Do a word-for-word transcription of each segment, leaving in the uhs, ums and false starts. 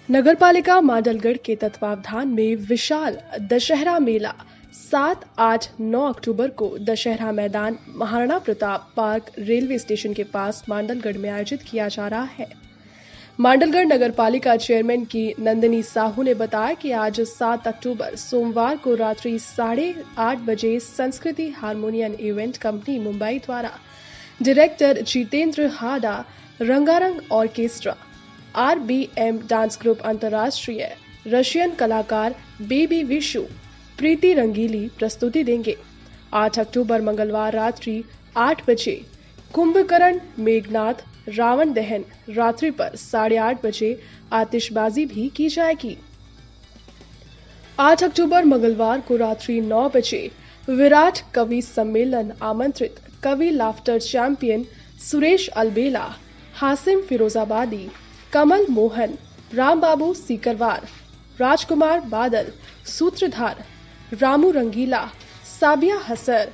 नगरपालिका मांडलगढ़ के तत्वावधान में विशाल दशहरा मेला सात, आठ, नौ अक्टूबर को दशहरा मैदान Maharana Pratap park railway station के पास मांडलगढ़ में आयोजित किया जा रहा है। मांडलगढ़ नगरपालिका चेयरमैन की नंदिनी साहू ने बताया कि आज सात अक्टूबर सोमवार को रात्रि साढ़े आठ बजे संस्कृति हारमोनियम इवेंट कंपनी मुंबई द्वारा डायरेक्टर जितेंद्र हाडा, रंगारंग orchestra, R B M dance group, अंतर्राष्ट्रीय रशियन कलाकार बेबी विशु, प्रीति रंगीली प्रस्तुति देंगे। आठ अक्टूबर मंगलवार रात्रि आठ बजे कुंभकर्ण मेघनाथ रावण दहन रात्रि पर साढ़े आठ बजे आतिशबाजी भी की जाएगी। आठ अक्टूबर मंगलवार को रात्रि नौ बजे विराट कवि सम्मेलन आमंत्रित कवि लाफ्टर चैंपियन सुरेश अलबेला, हासिम फिरोजाबादी, कमल मोहन, राम बाबू सीकरवार, राजकुमार बादल, सूत्रधार रामू रंगीला, साबिया हसर,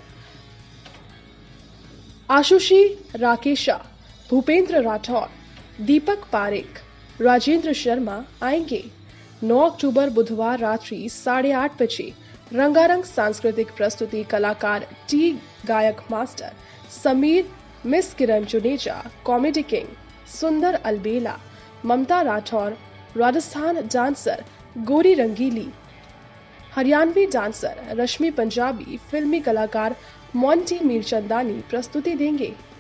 आशुषी राकेशा, भूपेंद्र राठौर, दीपक पारेख, राजेंद्र शर्मा आएंगे। नौ अक्टूबर बुधवार रात्रि साढ़े आठ बजे रंगारंग सांस्कृतिक प्रस्तुति कलाकार टी गायक master Sameer, miss Kiran Juneja, comedy king Sundar Albela, Mamta Rathore, Rajasthan dancer Gori Rangili, Haryanvi dancer रश्मि पंजाबी, फिल्मी कलाकार मोंटी मीरचंदानी प्रस्तुति देंगे।